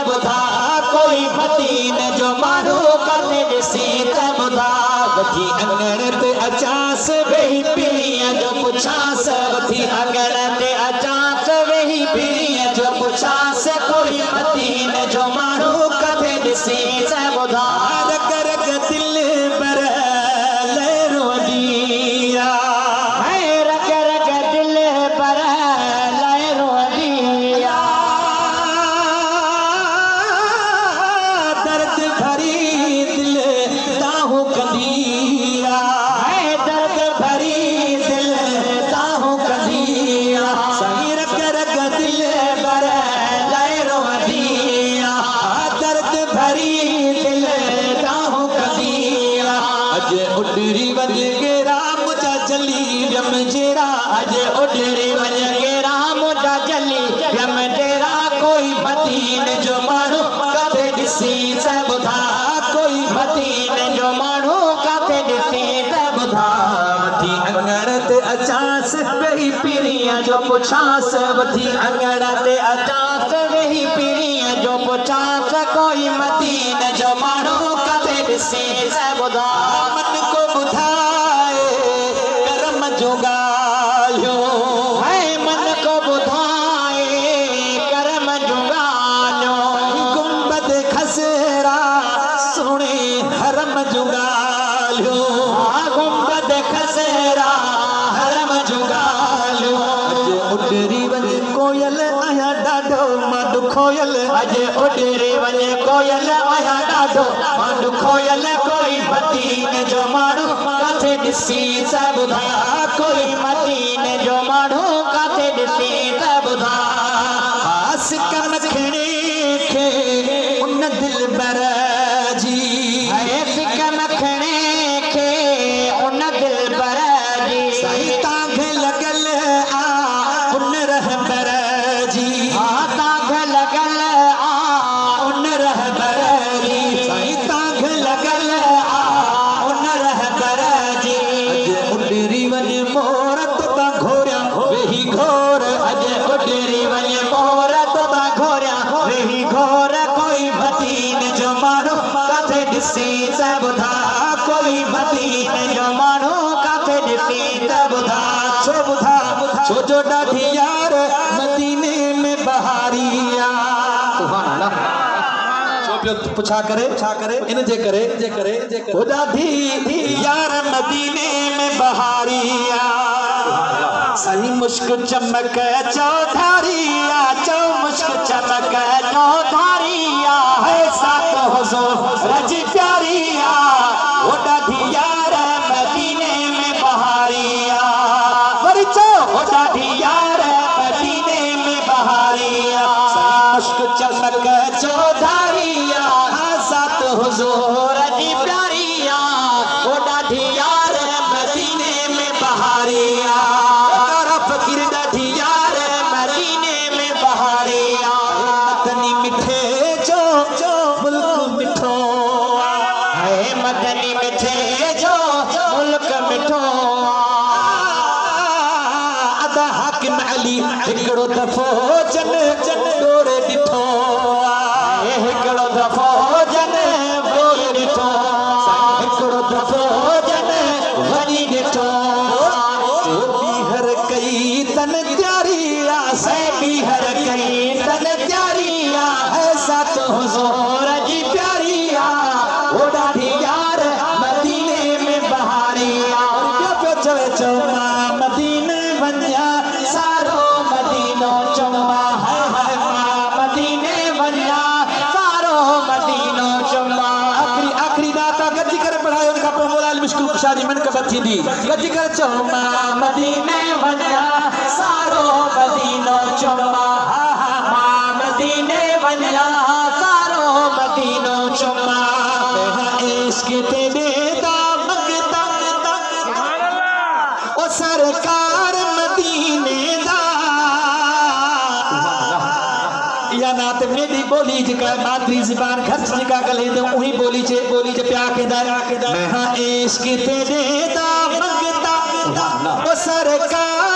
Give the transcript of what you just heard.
बुधा कोई मदीने जो मारू कते दिसी त बुधा वठी अंगण ते अचास वेही पीरीअ जो पुछास वठी अंगण ते अचास वेही पीरीअ जो पुछास कोई मदीने जो मारू कते दिसी त बुधा रग रग दिल पर लहरो दिया है रग रग दिल पर लहरो दिया दर्द भरी दिल ताहू कंदिया है दर्द भरी दिल ताहू कंदिया सही रग रग दिल पर लहरो दिया दर्द भरी दिल ताहू कंदिया अज उडरी वञ गेरा मुझा जली जम जेरा अज उडरी वञ गेरा मुझा जली जम जेरा कोई मदीने जो माण्हू काथे ॾिसी त ॿुधा कोई मदीने जो माण्हू काथे ॾिसी त ॿुधा वठी अंगण ते अचांस वेही पीरीअ जो पुछांस वठी अंगण ते अचांस वेही पीरीअ जो पुछांस कोई मदीने जो माण्हू काथे ॾिसी त ॿुधा मन को ॿुधाए करम जो ॻाल्हियो है मन को ॿुधाए करम जो ॻाल्हियो गुंबद खसरा सुणे हरम जो ॻाल्हियो गुंबद खसरा हरम जो ॻाल्हियो उडरी वञ कोयल आहियां ॾाढो मां दुखोयल अॼु उडरी वञ कोयल आहियां ॾाढो मां दुखोयल कोई मदीने जो माण्हू काथे ॾिसी त ॿुधा कोई मदीने जो माण्हू काथे ॾिसी त ॿुधा आस कन खणे खे उन दिलबर जी आस कन खणे खे उन दिलबर जी सही तांघ लॻल आ उन रहबर जी हा तांघ लॻल आ उन रहबर जी सही तांघ लॻल आ उन रहबर जी अॼु उडरी वञ मोर तोता घोरिया वेही घोर अॼु उडरी वञ मोर तोता घोरिया वेही घोर कोई मदीने जो माण्हू काथे ॾिसी त ॿुधा कोई मदीने जो माण्हू काथे ॾिसी त ॿुधा छो ॿुधा छो जो ॾाढी यार मदीने में बहारिया सुभान अल्लाह पुछा करे इन जे करे ओ ॾाढी यार मदीने में बहारिया सही मुश्क चमक चौधारिया चौ मुश्क चमक चौधारिया है साथ हुजूर रज प्यारिया ओ ॾाढी यार मदीने में बहारिया वरी चो ओ ॾाढी यार मदीने में बहारिया सही मुश्क चमक चौधारिया साथ हुजूर रज प्यारिया ओ ॾाढी यार मदीने में बहारिया फकीर ॾाढी यार मदीने में बहारिया मदनी मिठे जो मुल्क मिठो है मदनी मिठे जो मुल्क मिठो अदा हाकिम अली हिकिड़ो दफ़ो जन डोरे ॾिठो हिकिड़ो दफ़ो जन डोरे ॾिठो हिकिड़ो दफ़ो जन वरी ॾिठो कई तन त्यारिया से बीहर कई तन त्यारिया है साथ हुजूर जी प्यारिया ओ ॾाढी यार मदीने में बहारिया पियो चवे चौमा मदीने वञा सारो मदीनो चौमा है मदीने वञा सारो मदीनो चौमा आखिरी दाता गजी करे पढ़ायो उनका पोइ मोलाल मुश्किल कुशारी मन कबत थींदी गजी करे चौमा मदीने वञा सारो मदीनो चौमा मदीने वञा सारो मदीनो चौमा इश्क ते बेदा मंगता ओ सरकार मदीने दा या नात मेरी बोली जिका मातरी ज़बान खर्च जिका गले दे उही बोली जे प्यार के दर मैं इश्क ते बेदा मंगता ओ सरकार